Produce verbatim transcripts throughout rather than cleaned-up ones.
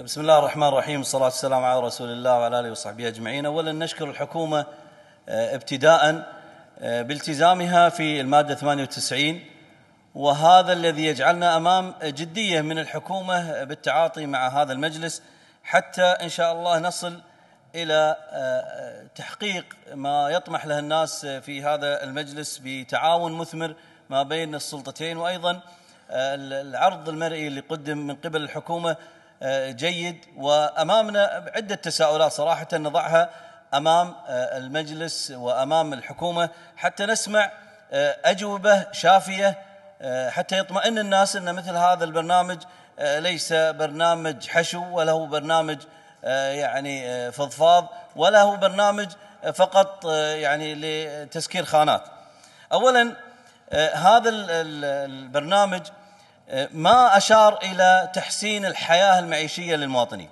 بسم الله الرحمن الرحيم، والصلاة والسلام على رسول الله وعلى آله وصحبه أجمعين. أولا نشكر الحكومة ابتداء بالتزامها في المادة ثمانية وتسعين، وهذا الذي يجعلنا أمام جدية من الحكومة بالتعاطي مع هذا المجلس حتى إن شاء الله نصل إلى تحقيق ما يطمح له الناس في هذا المجلس بتعاون مثمر ما بين السلطتين. وأيضا العرض المرئي اللي قدم من قبل الحكومة جيد، وأمامنا عدة تساؤلات صراحة نضعها أمام المجلس وأمام الحكومة حتى نسمع أجوبة شافية، حتى يطمئن الناس أن مثل هذا البرنامج ليس برنامج حشو، ولا هو برنامج يعني فضفاض، ولا هو برنامج فقط يعني لتسكير خانات. أولا هذا البرنامج ما أشار إلى تحسين الحياة المعيشية للمواطنين،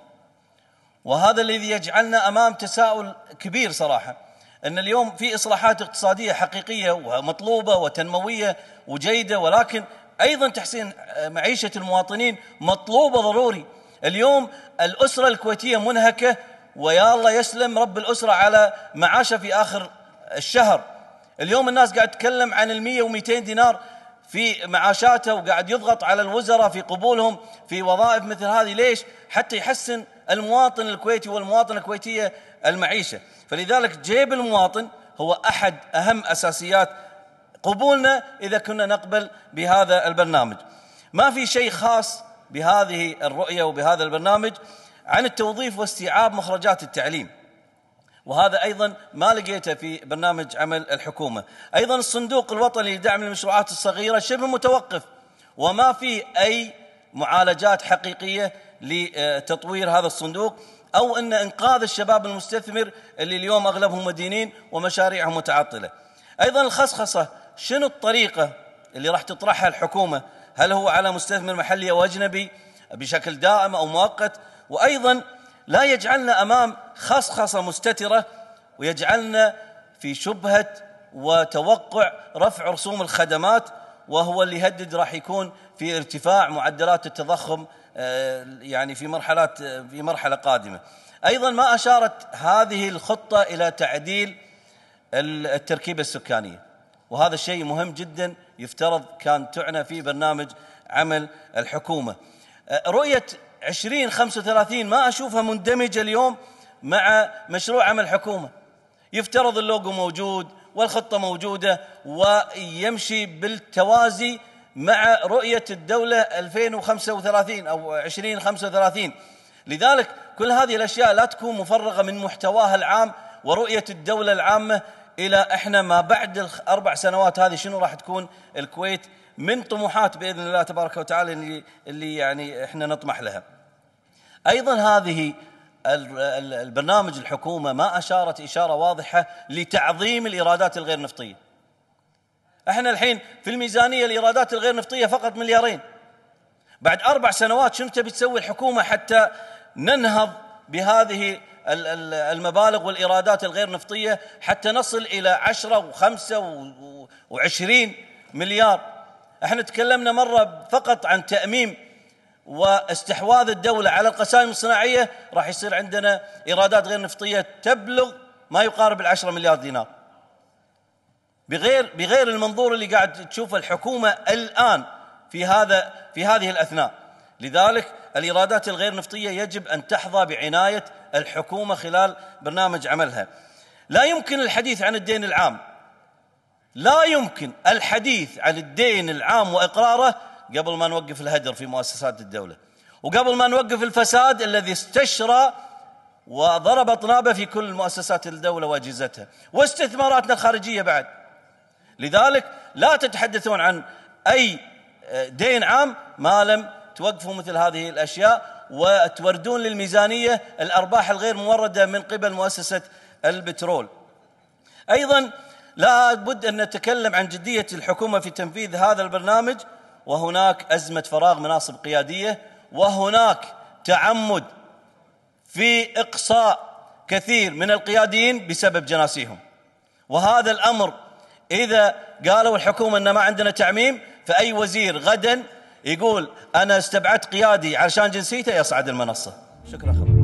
وهذا الذي يجعلنا أمام تساؤل كبير صراحة، أن اليوم في إصلاحات اقتصادية حقيقية ومطلوبة وتنموية وجيدة، ولكن أيضا تحسين معيشة المواطنين مطلوب وضروري. اليوم الأسرة الكويتية منهكة، ويا الله يسلم رب الأسرة على معاشه في آخر الشهر. اليوم الناس قاعد تتكلم عن المية ومئتين دينار في معاشاته، وقاعد يضغط على الوزراء في قبولهم في وظائف مثل هذه. ليش؟ حتى يحسن المواطن الكويتي والمواطنة الكويتية المعيشة. فلذلك جيب المواطن هو أحد أهم أساسيات قبولنا إذا كنا نقبل بهذا البرنامج. ما في شيء خاص بهذه الرؤية وبهذا البرنامج عن التوظيف واستيعاب مخرجات التعليم، وهذا أيضا ما لقيته في برنامج عمل الحكومة. أيضا الصندوق الوطني لدعم المشروعات الصغيرة شبه متوقف، وما في أي معالجات حقيقية لتطوير هذا الصندوق أو أن إنقاذ الشباب المستثمر اللي اليوم أغلبهم مدينين ومشاريعهم متعطلة. أيضا الخصخصة، شنو الطريقة اللي راح تطرحها الحكومة؟ هل هو على مستثمر محلي أو أجنبي بشكل دائم أو مؤقت؟ وأيضا لا يجعلنا أمام خصخصة مستترة ويجعلنا في شبهة وتوقع رفع رسوم الخدمات، وهو اللي يهدد راح يكون في ارتفاع معدلات التضخم يعني في مرحلات في مرحلة قادمة. أيضا ما أشارت هذه الخطة إلى تعديل التركيبة السكانية، وهذا الشيء مهم جدا يفترض كان تعنى في برنامج عمل الحكومة. رؤية عشرين خمسة وثلاثين ما أشوفها مندمجة اليوم مع مشروع عمل الحكومة. يفترض اللوجو موجود والخطة موجودة ويمشي بالتوازي مع رؤية الدولة ألفين وخمسة وثلاثين أو عشرين خمسة وثلاثين. لذلك كل هذه الأشياء لا تكون مفرغة من محتواها العام ورؤية الدولة العامة إلى إحنا ما بعد الأربع سنوات هذه شنو راح تكون الكويت من طموحات بإذن الله تبارك وتعالى اللي, اللي يعني إحنا نطمح لها. أيضا هذه البرنامج الحكومة ما أشارت إشارة واضحة لتعظيم الإيرادات الغير نفطية. إحنا الحين في الميزانية الإيرادات الغير نفطية فقط مليارين. بعد أربع سنوات شنو تبي تسوي الحكومة حتى ننهض بهذه المبالغ والإيرادات الغير نفطية حتى نصل إلى عشرة وخمسة وعشرين مليار؟ احنا تكلمنا مرة فقط عن تأميم واستحواذ الدولة على القسائم الصناعية، راح يصير عندنا إيرادات غير نفطية تبلغ ما يقارب العشرة مليار دينار، بغير بغير المنظور اللي قاعد تشوفه الحكومة الآن في هذا في هذه الأثناء. لذلك الإيرادات الغير نفطية يجب أن تحظى بعناية الحكومة خلال برنامج عملها. لا يمكن الحديث عن الدين العام، لا يمكن الحديث عن الدين العام وإقراره قبل ما نوقف الهدر في مؤسسات الدولة، وقبل ما نوقف الفساد الذي استشرى وضرب أطنابه في كل مؤسسات الدولة وأجهزتها واستثماراتنا الخارجية بعد. لذلك لا تتحدثون عن أي دين عام ما لم توقفوا مثل هذه الأشياء وتوردون للميزانية الأرباح الغير موردة من قبل مؤسسة البترول. أيضا لا بد أن نتكلم عن جدية الحكومة في تنفيذ هذا البرنامج، وهناك أزمة فراغ مناصب قيادية، وهناك تعمد في إقصاء كثير من القياديين بسبب جناسيهم. وهذا الأمر إذا قالوا الحكومة أن ما عندنا تعميم، فأي وزير غدا يقول أنا استبعدت قيادي علشان جنسيته يصعد المنصة. شكرا خضر.